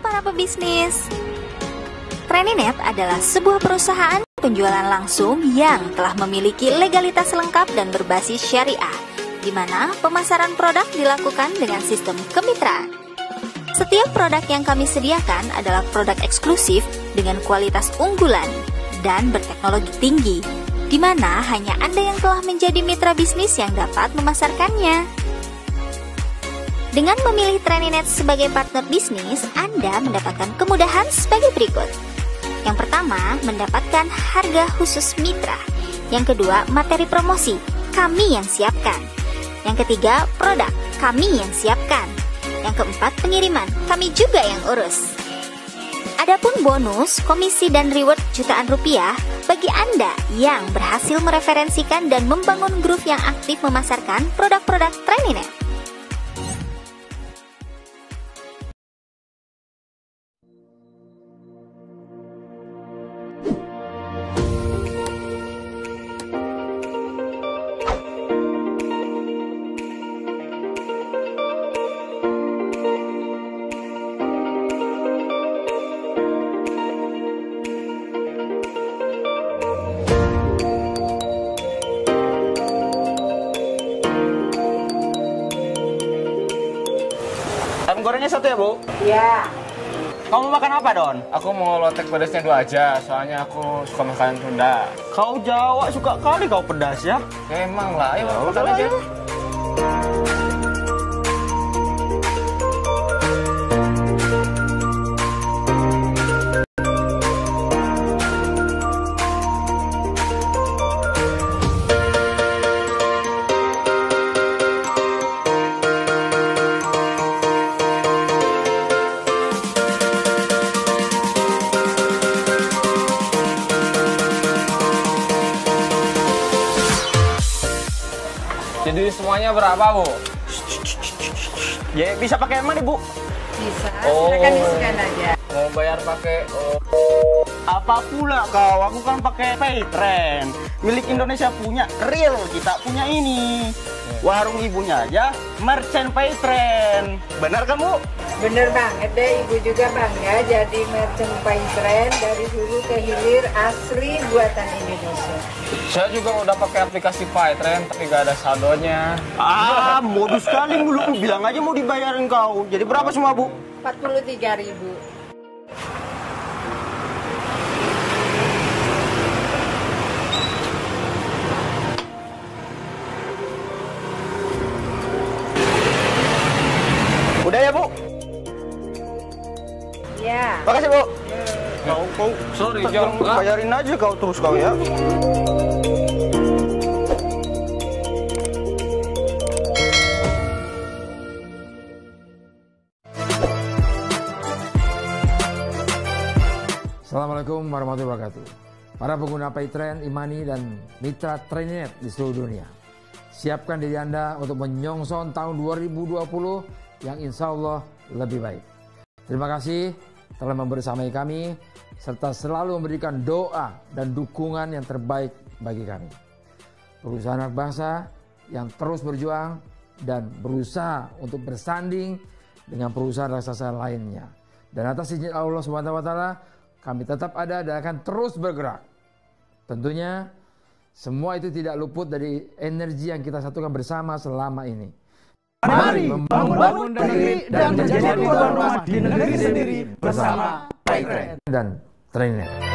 para pebisnis. Trainynet adalah sebuah perusahaan penjualan langsung yang telah memiliki legalitas lengkap dan berbasis syariah, di mana pemasaran produk dilakukan dengan sistem kemitraan. Setiap produk yang kami sediakan adalah produk eksklusif dengan kualitas unggulan dan berteknologi tinggi, di mana hanya Anda yang telah menjadi mitra bisnis yang dapat memasarkannya. Dengan memilih Trainynet sebagai partner bisnis, Anda mendapatkan kemudahan sebagai berikut. Yang pertama, mendapatkan harga khusus mitra. Yang kedua, materi promosi, kami yang siapkan. Yang ketiga, produk, kami yang siapkan. Yang keempat, pengiriman, kami juga yang urus. Adapun bonus, komisi dan reward jutaan rupiah bagi Anda yang berhasil mereferensikan dan membangun grup yang aktif memasarkan produk-produk Trainynet. Ayam gorengnya satu ya, Bu? Ya. Kamu makan apa, Don? Aku mau lotek pedasnya 2 aja, soalnya aku suka makanan Sunda. Kau Jawa suka kali kau pedas ya? Ya emang lah, ayo Ya makan udah, aja. ayo. Jadi semuanya berapa, Bu? Ya bisa pakai yang mana, Bu? Bisa, Oh. silakan di-scan aja. Mau bayar pakai Apa pula kau? Aku kan pakai Paytrend. Milik Indonesia punya, real kita punya ini. Warung ibunya aja merchant Paytrend. Benar kamu? Bener banget deh, Ibu juga bangga jadi merchant Paytrend dari hulu ke hilir asli buatan Indonesia. Saya juga udah pakai aplikasi Paytrend, tapi gak ada saldonya. Ah, modus sekali mulu. Bilang aja mau dibayarin kau. Jadi berapa semua, Bu? 43.000. Udah ya, Bu? Ya. Makasih, Bu. Kau Sorry, jangan enggak. bayarin aja kau terus kau ya. Assalamualaikum warahmatullahi wabarakatuh. Para pengguna Paytrend, Imani, dan mitra Trainynet di seluruh dunia. Siapkan diri Anda untuk menyongsong tahun 2020 yang insya Allah lebih baik. Terima kasih telah membersamai kami, serta selalu memberikan doa dan dukungan yang terbaik bagi kami. Perusahaan anak bangsa yang terus berjuang dan berusaha untuk bersanding dengan perusahaan raksasa lainnya. Dan atas izin Allah SWT, kami tetap ada dan akan terus bergerak. Tentunya semua itu tidak luput dari energi yang kita satukan bersama selama ini. Mari membangun negeri dan menjadi tuan rumah di negeri sendiri bersama Paytrend Dan Trainynet.